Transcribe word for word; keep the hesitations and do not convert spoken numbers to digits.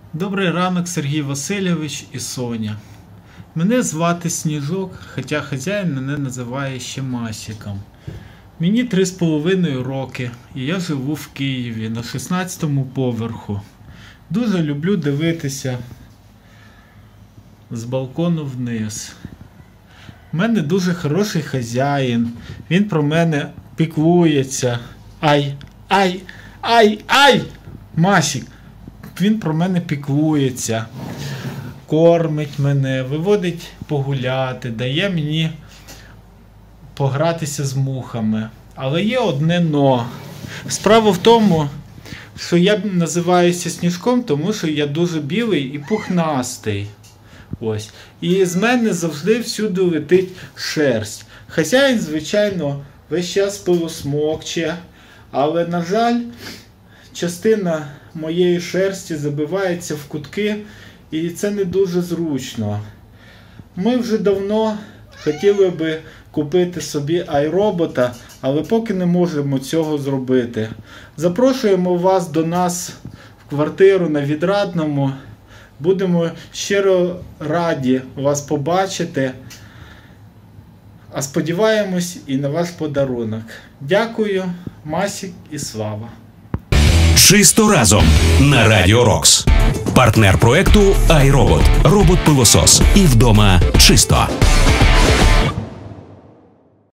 Добрий ранок, Сергій Васильович і Соня. Мене звати Сніжок, хоча хазяїн мене називає ще Масіком. Мені три з половиною роки, і я живу в Києві на шістнадцятому поверху. Дуже люблю дивитися з балкону вниз. У мене дуже хороший хазяїн, він про мене піклується. Ай, ай, ай, ай! Масік! Він про мене піклується, кормить мене, виводить погуляти, дає мені погратися з мухами. Але є одне но. Справа в тому, що я називаюся Сніжком, тому що я дуже білий і пухнастий. Ось. І з мене завжди всюди летить шерсть. Хазяїн, звичайно, весь час пилосмокче, але, на жаль, частина моєї шерсті забивається в кутки, і це не дуже зручно. Ми вже давно хотіли би купити собі айробота, але поки не можемо цього зробити. Запрошуємо вас до нас в квартиру на Відрадному. Будемо щиро раді вас побачити. А сподіваємось і на ваш подарунок. Дякую, Масік і Слава. Чисто разом на Радіо Рокс. Партнер проекту iRobot. Робот-пилосос. І вдома чисто.